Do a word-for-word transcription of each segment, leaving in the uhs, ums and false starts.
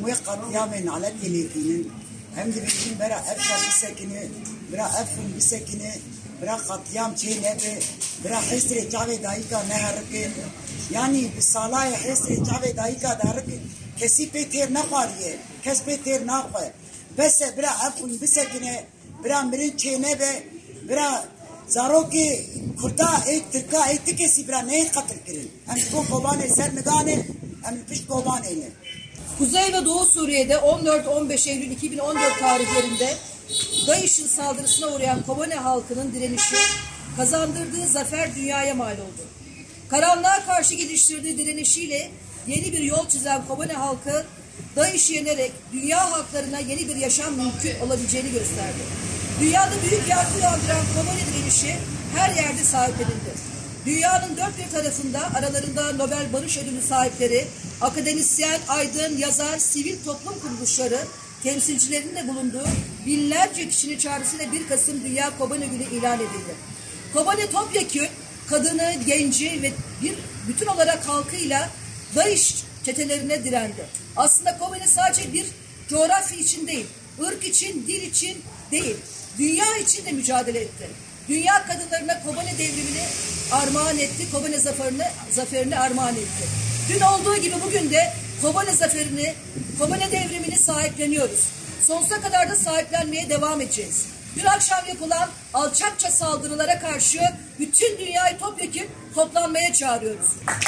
موی قطیامن على تلفزیون هم دبیشیم برا افشا بسکنه برا افن بسکنه برا قطیام چه نبه برا حسر جاوه دایکا نهرکن yani bir salaya hesre çave dayika darık kesi peter nakhariye kes peter nakhwe bese bira afun bisekine bira mirin çene be bira zaroki kurda ek tirka ek kesi bira ne katil kirin hem bu kobane ser nigane hem piş kobane ne. Kuzey ve Doğu Suriye'de on dört on beş Eylül iki bin on dört tarihlerinde DAEŞ'in saldırısına uğrayan Kobane halkının direnişi kazandırdığı zafer dünyaya mal oldu. Karanlığa karşı geliştirdiği direnişiyle yeni bir yol çizen Kobane halkı DAEŞ'i yenerek dünya halklarına yeni bir yaşam mümkün olabileceğini gösterdi. Dünyada büyük yankı uyandıran Kobane direnişi her yerde sahiplenildi. Dünyanın dört bir tarafında aralarında Nobel Barış Ödülü sahipleri, akademisyen, aydın, yazar, sivil toplum kuruluşları temsilcilerinin de bulunduğu binlerce kişinin çağrısıyla bir Kasım Dünya Kobane Günü ilan edildi. Kobane topyekün kadını, genci ve bir bütün olarak halkıyla DAEŞ çetelerine direndi. Aslında Kobane sadece bir coğrafya için değil, ırk için, dil için değil, dünya için de mücadele etti. Dünya kadınlarına Kobane devrimini armağan etti, Kobane zaferini, zaferini armağan etti. Dün olduğu gibi bugün de Kobane zaferini, Kobane devrimini sahipleniyoruz. Sonsuza kadar da sahiplenmeye devam edeceğiz. Dün akşam yapılan alçakça saldırılara karşı bütün dünyayı topyekun toplanmaya çağırıyoruz.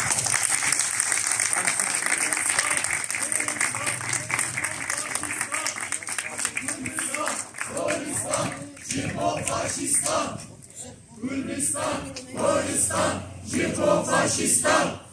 Kürdistan, Cipo Faşistan, Kürdistan, Kürdistan, Cipo Faşistan.